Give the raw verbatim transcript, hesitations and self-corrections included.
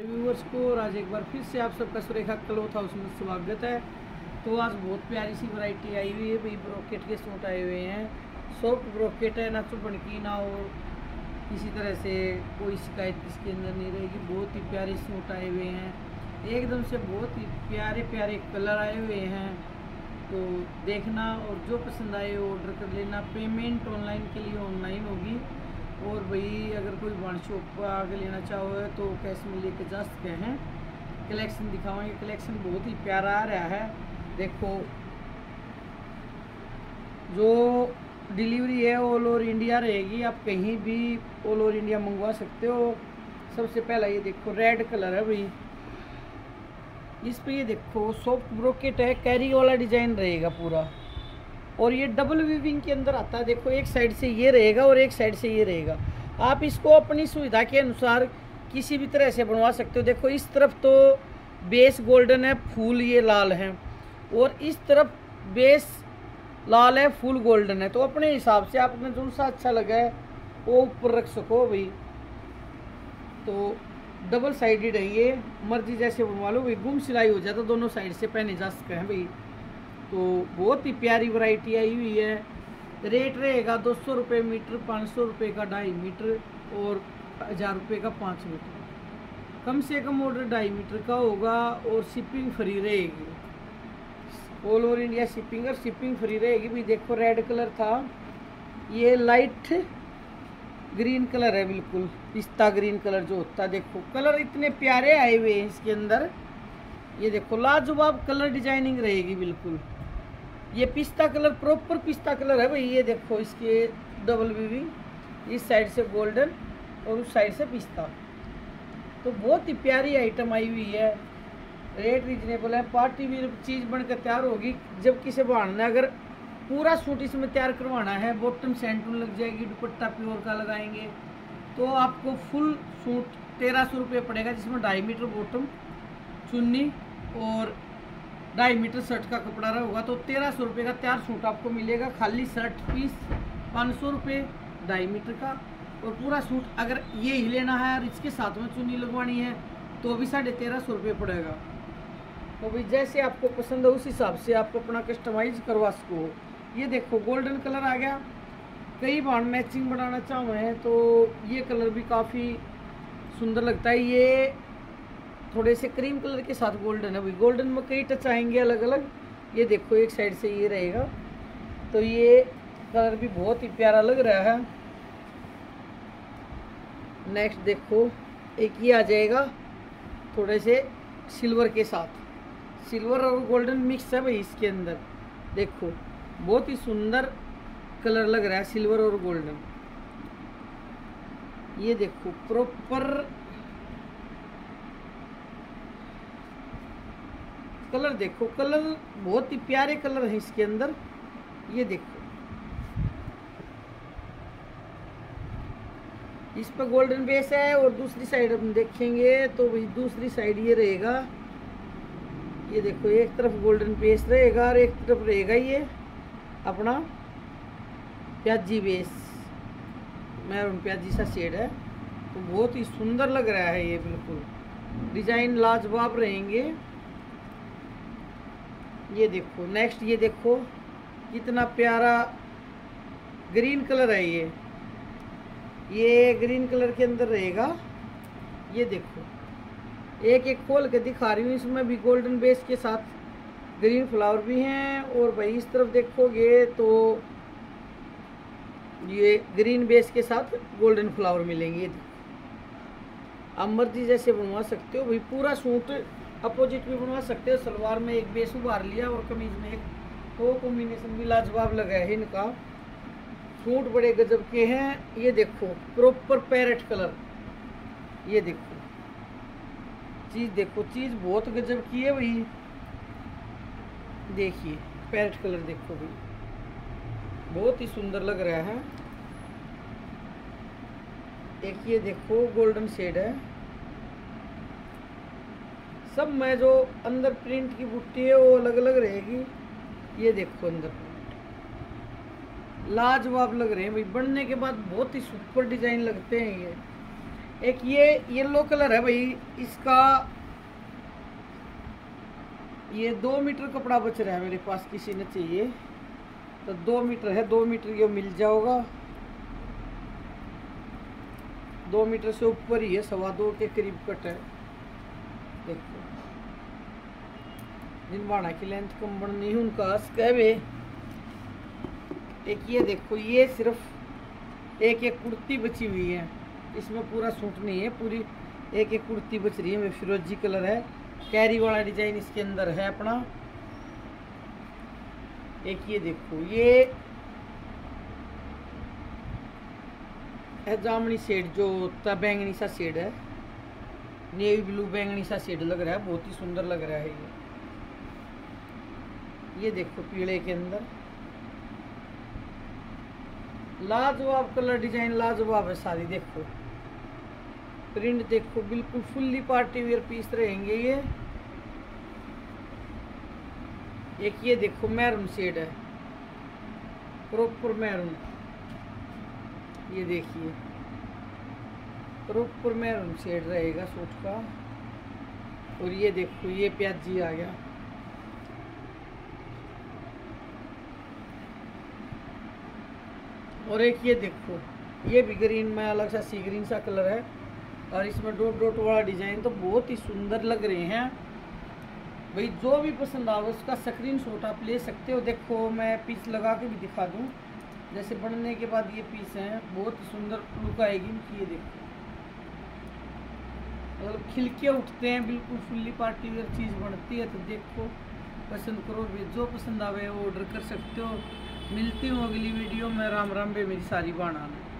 Viewers को और आज एक बार फिर से आप सबका सुरेखा क्लॉथ हाउस में स्वागत है। तो आज बहुत प्यारी सी वैरायटी आई हुई है भाई। ब्रोकेट के सूट आए हुए हैं, सॉफ्ट ब्रोकेट है, ना चुभन की ना और किसी तरह से कोई शिकायत इसके अंदर नहीं रहेगी। बहुत ही प्यारे सूट आए हुए हैं, एकदम से बहुत ही प्यारे प्यारे कलर आए हुए हैं। तो देखना और जो पसंद आए ऑर्डर कर लेना। पेमेंट ऑनलाइन के लिए ऑनलाइन होगी। और भाई अगर कोई वन शॉप पर आगे लेना चाहो तो कैश में लेके जा सकते हैं। कलेक्शन दिखावाएंगे, कलेक्शन बहुत ही प्यारा आ रहा है। देखो जो डिलीवरी है ऑल ओवर इंडिया रहेगी, आप कहीं भी ऑल ओवर इंडिया मंगवा सकते हो। सबसे पहला ये देखो रेड कलर है भाई, इस पे ये देखो सॉफ्ट ब्रोकेट है, कैरी वाला डिजाइन रहेगा पूरा। और ये डबल वीविंग के अंदर आता है। देखो एक साइड से ये रहेगा और एक साइड से ये रहेगा। आप इसको अपनी सुविधा के अनुसार किसी भी तरह से बनवा सकते हो। देखो इस तरफ तो बेस गोल्डन है, फूल ये लाल है, और इस तरफ बेस लाल है, फूल गोल्डन है। तो अपने हिसाब से आपने जो सा अच्छा लगा है वो ऊपर रख सको भाई। तो डबल साइडेड है ये, मर्जी जैसे बनवा लो भाई। गुम सिलाई हो जाता, दोनों साइड से पहने जा सकते हैं भाई। तो बहुत ही प्यारी वैरायटी आई हुई है। रेट रहेगा दो सौ रुपये मीटर, पाँच सौ रुपये का ढाई मीटर और हज़ार रुपये का पाँच मीटर। कम से कम ऑर्डर ढाई मीटर का होगा और शिपिंग फ्री रहेगी। ऑल ओवर इंडिया शिपिंग और शिपिंग फ्री रहेगी भाई। देखो रेड कलर था, ये लाइट ग्रीन कलर है, बिल्कुल पिस्ता ग्रीन कलर जो होता है। देखो कलर इतने प्यारे आए हुए हैं इसके अंदर। ये देखो लाजवाब कलर डिजाइनिंग रहेगी बिल्कुल। ये पिस्ता कलर, प्रॉपर पिस्ता कलर है भाई। ये देखो इसके डबल वीविंग, इस साइड से गोल्डन और उस साइड से पिस्ता। तो बहुत ही प्यारी आइटम आई हुई है। रेट रीजनेबल है, पार्टी वियर चीज़ बनकर तैयार होगी। जब किसी बहाने अगर पूरा सूट इसमें तैयार करवाना है, बॉटम सेंटून लग जाएगी, दुपट्टा प्योर का लगाएंगे तो आपको फुल सूट तेरह सौ रुपये पड़ेगा, जिसमें ढाई मीटर बॉटम, चुन्नी और ढाई मीटर शर्ट का कपड़ा रहा होगा। तो तेरह सौ रुपये का तैयार सूट आपको मिलेगा। खाली शर्ट पीस पाँच सौ रुपये ढाई मीटर का, और पूरा सूट अगर ये ही लेना है और इसके साथ में चुन्नी लगवानी है तो भी साढ़े तेरह सौ रुपये पड़ेगा। तो भाई जैसे आपको पसंद है उस हिसाब से आप अपना कस्टमाइज करवा सको। ये देखो गोल्डन कलर आ गया। कई बार मैचिंग बनाना चाहो हैं तो ये कलर भी काफ़ी सुंदर लगता है। ये थोड़े से क्रीम कलर के साथ गोल्डन है भाई। गोल्डन में कई टच आएंगे अलग अलग। ये देखो एक साइड से ये रहेगा, तो ये कलर भी बहुत ही प्यारा लग रहा है। नेक्स्ट देखो एक ये आ जाएगा थोड़े से सिल्वर के साथ। सिल्वर और गोल्डन मिक्स है भाई इसके अंदर। देखो बहुत ही सुंदर कलर लग रहा है, सिल्वर और गोल्डन। ये देखो प्रॉपर कलर, देखो कलर बहुत ही प्यारे कलर है इसके अंदर। ये देखो इस पर गोल्डन बेस है और दूसरी साइड हम देखेंगे तो भाई दूसरी साइड ये रहेगा। ये देखो एक तरफ गोल्डन बेस रहेगा और एक तरफ रहेगा ये अपना प्याजी बेस, मैरून प्याजी सा शेड है। तो बहुत ही सुंदर लग रहा है ये, बिल्कुल डिजाइन लाजवाब रहेंगे। ये देखो नेक्स्ट, ये देखो कितना प्यारा ग्रीन कलर है ये। ये ग्रीन कलर के अंदर रहेगा। ये देखो एक एक खोल के दिखा रही हूँ, इसमें भी गोल्डन बेस के साथ ग्रीन फ्लावर भी हैं। और भाई इस तरफ देखोगे तो ये ग्रीन बेस के साथ गोल्डन फ्लावर मिलेंगे। आप मर्जी जैसे बनवा सकते हो भाई। पूरा सूट अपोजिट भी बनवा सकते हो। सलवार में एक बेस उभार लिया और कमीज में एक, तो कॉम्बिनेशन भी लाजवाब लगा है इनका। सूट बड़े गजब के हैं। ये देखो प्रॉपर पैरेट कलर। ये देखो चीज़, देखो चीज़ बहुत गजब की है भाई। देखिए पैरेट कलर देखो भाई, बहुत ही सुंदर लग रहा है। एक ये देखो गोल्डन शेड है। सब में जो अंदर प्रिंट की बुट्टी है वो अलग अलग रहेगी। ये देखो अंदर लाजवाब लग रहे हैं भाई। बनने के बाद बहुत ही सुपर डिजाइन लगते हैं ये। एक ये येलो कलर है भाई, इसका ये दो मीटर कपड़ा बच रहा है मेरे पास, किसी ने चाहिए तो दो मीटर है, दो मीटर ये मिल जाओगा। दो मीटर से ऊपर ही है, सवा दो के करीब कट है। देखो जिन बाणा की लेंथ कम बढ़नी है उनका स्कैब है। एक ये देखो, ये सिर्फ एक एक कुर्ती बची हुई है, इसमें पूरा सूट नहीं है, पूरी एक एक कुर्ती बच रही है। फिरोजी कलर है, कैरी वाला डिजाइन इसके अंदर है अपना। एक ये देखो, ये है जामनी शेड, जो होता बैंगनी सा शेड है, नेवी ब्लू बैंगनी सा शेड लग रहा है, बहुत ही सुंदर लग रहा है ये। ये देखो पीले के अंदर लाजवाब कलर डिजाइन, लाजवाब है सारी। देखो प्रिंट देखो, बिल्कुल फुल्ली पार्टी वेयर पीस रहेंगे ये। एक ये देखो मैरून शेड है, प्रॉपर मैरून, ये देखिए प्रॉपर मैरून शेड रहेगा सूट का। और ये देखो ये प्याजी आ गया, और एक ये देखो ये भी ग्रीन में अलग सा सी ग्रीन सा कलर है, और इसमें डॉट डॉट वाला डिजाइन तो बहुत ही सुंदर लग रहे हैं भाई। जो भी पसंद आवे उसका स्क्रीनशॉट आप ले सकते हो। देखो मैं पीस लगा के भी दिखा दूं, जैसे बनने के बाद ये पीस हैं, बहुत ही सुंदर लुक आएगी इनकी। ये देखो मतलब खिलके उठते हैं, बिल्कुल फुल्ली पार्टी वेयर चीज़ बनती है। तो देखो पसंद करो, जो पसंद आवे वो ऑर्डर कर सकते हो। मिलती हूँ अगली वीडियो में। राम राम बे मेरी सारी बाणा में।